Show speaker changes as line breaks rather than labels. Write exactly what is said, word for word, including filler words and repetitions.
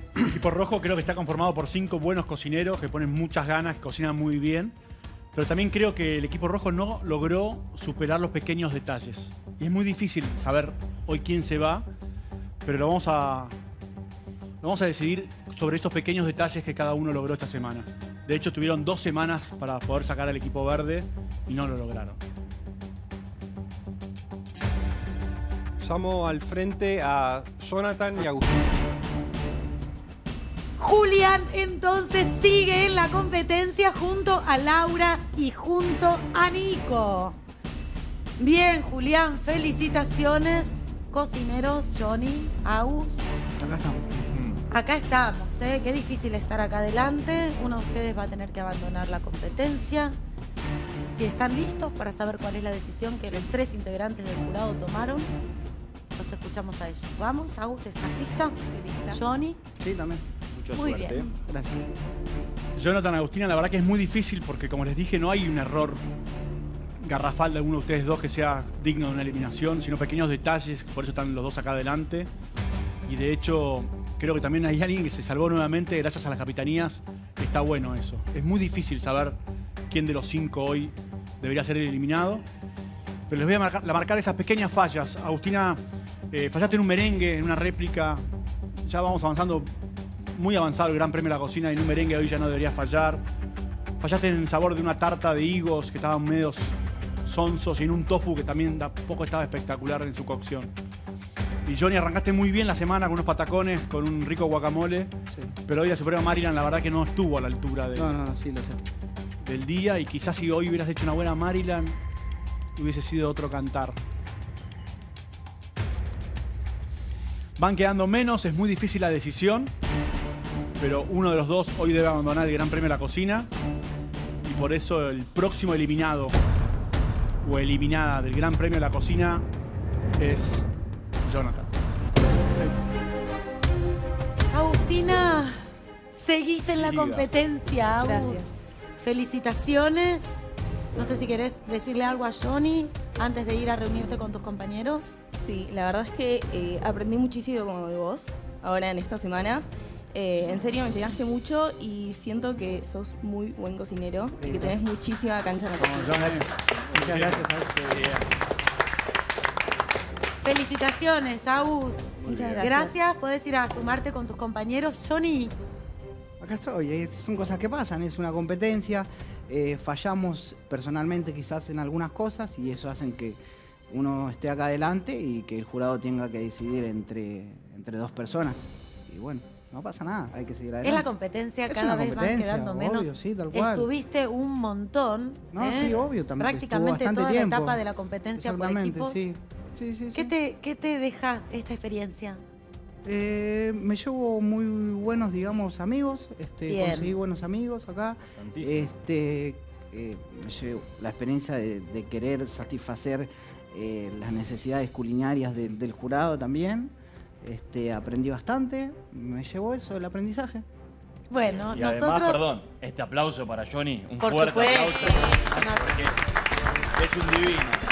El equipo rojo creo que está conformado por cinco buenos cocineros que ponen muchas ganas, que cocinan muy bien. Pero también creo que el equipo rojo no logró superar los pequeños detalles. Y es muy difícil saber hoy quién se va, pero lo vamos a, lo vamos a decidir sobre esos pequeños detalles que cada uno logró esta semana. De hecho, tuvieron dos semanas para poder sacar al equipo verde y no lo lograron.
Llamo al frente a Jonathan y Agustín.
Julián entonces sigue en la competencia junto a Laura y junto a Nico. Bien, Julián, felicitaciones. Cocineros, Johnny, Agus.
Acá estamos.
Acá estamos, ¿eh? Qué difícil estar acá adelante. Uno de ustedes va a tener que abandonar la competencia. Si están listos para saber cuál es la decisión que los tres integrantes del jurado tomaron, los escuchamos a ellos. Vamos, Agus, ¿estás lista?
lista.
Johnny.
Sí, también.
Mucha
Muy
suerte.
bien.
Gracias.
Jonathan, Agustina, la verdad que es muy difícil porque, como les dije, no hay un error garrafal de alguno de ustedes dos que sea digno de una eliminación, sino pequeños detalles, por eso están los dos acá adelante. Y de hecho, creo que también hay alguien que se salvó nuevamente gracias a las capitanías. Está bueno eso. Es muy difícil saber quién de los cinco hoy debería ser eliminado. Pero les voy a marcar, a marcar esas pequeñas fallas. Agustina, eh, fallaste en un merengue, en una réplica. Ya vamos avanzando, muy avanzado el Gran Premio de la Cocina. Y en un merengue hoy ya no deberías fallar. Fallaste en el sabor de una tarta de higos que estaban medios sonsos y en un tofu que también tampoco estaba espectacular en su cocción. Y Johnny, arrancaste muy bien la semana con unos patacones, con un rico guacamole.
Sí.
Pero hoy la Suprema Maryland la verdad que no estuvo a la altura de,
No, no, sí, lo sé.
del día. Y quizás si hoy hubieras hecho una buena Maryland, hubiese sido otro cantar. Van quedando menos, es muy difícil la decisión. Pero uno de los dos hoy debe abandonar el Gran Premio de la Cocina. Y por eso el próximo eliminado o eliminada del Gran Premio de la Cocina es Jonathan.
Agustina, seguís en la
Querida.
competencia, Agus.
Gracias.
Felicitaciones. No sé si querés decirle algo a Johnny antes de ir a reunirte con tus compañeros.
Sí, la verdad es que eh, aprendí muchísimo como de vos ahora en estas semanas. Eh, en serio, me enseñaste mucho y siento que sos muy buen cocinero y que tenés muchísima cancha en la cocina.
Muchas gracias.
Felicitaciones, Agus.
Muchas gracias.
Gracias. Podés ir a sumarte con tus compañeros. Johnny.
Acá estoy. Es- son cosas que pasan. Es una competencia. Eh, fallamos personalmente quizás en algunas cosas y eso hace que uno esté acá adelante y que el jurado tenga que decidir entre, entre dos personas. Y bueno, no pasa nada. Hay que seguir adelante.
Es la competencia,
Es
cada
una
vez van
competencia,
quedando
obvio,
menos.
sí, tal cual.
Estuviste un montón.
No,
¿eh?
sí, obvio. También
Prácticamente
estuvo bastante
toda
tiempo.
la etapa de la competencia por
Exactamente,
equipos.
sí. Sí, sí,
¿Qué
sí.
te, ¿Qué te deja esta experiencia?
Eh, me llevo muy buenos, digamos, amigos. Este,
Bien.
conseguí buenos amigos acá.
Tantísimo.
Este, eh, me llevo la experiencia de, de querer satisfacer eh, las necesidades culinarias del- del jurado también. Este, aprendí bastante. Me llevó eso, el aprendizaje.
Bueno,
Y
nosotros...
además, perdón, este aplauso para Johnny, un
Por
fuerte
supuesto.
aplauso, porque es un divino.